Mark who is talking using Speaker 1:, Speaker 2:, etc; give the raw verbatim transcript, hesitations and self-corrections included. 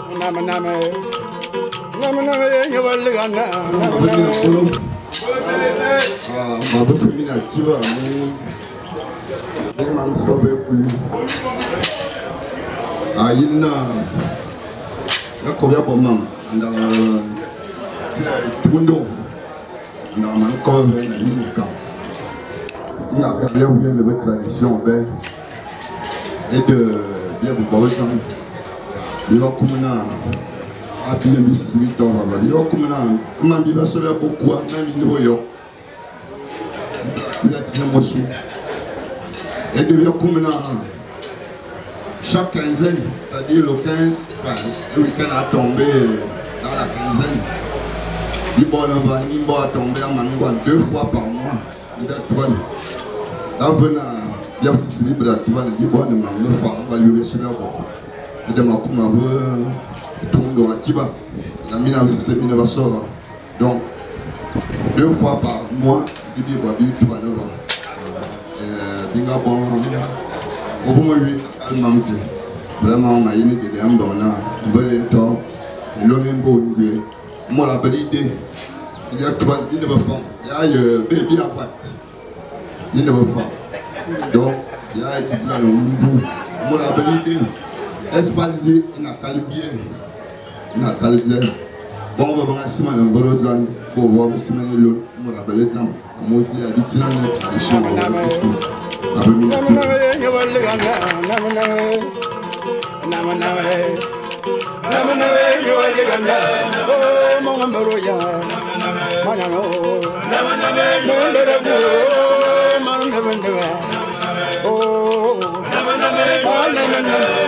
Speaker 1: nama nama nama nama nyawal gana
Speaker 2: ah ma ba femina kiba mu ne man sobe kuli ah ilna ya ko ya bomam anda tira tundo anda man ko be na ilka ina ba ya bien le tradition ben et de bien vous boire ça il va comme na a bien bien c'est vite on va il va comme na man bi va sauver beaucoup même niveau yo il a tiré mon sou et de bien comme na chaque quinzaine c'est-à-dire le quinze le week-end a tombé dans la quinzaine il bon va il va tomber en manouan deux fois par mois il a trois là venant il y a aussi libre à tout le bon de ma femme va lui recevoir beaucoup et de ma comme avait tout le monde dans Akiba la mine aussi c'est mine va sortir donc deux fois par mois il dit va vivre trois neuf ans et binga bon au bout de lui calmement vraiment on a une idée de un bon an on veut un temps et l'homme est beau lui moi la belle idée il y a trois il ne veut pas il y a bébé à patte il ne veut pas donc il y a été dans le nouveau moi la belle idée espace dit il n'a qu'à le bien il n'a qu'à le dire bon on va voir si on va le dire pour voir si on est l'autre moi la belle temps moi il y a du temps de tradition avec mina
Speaker 1: nama nama nama nama nyawal gana oh mama maroya mana no nama nama mandara bo mana mandara oh nama nama mana nama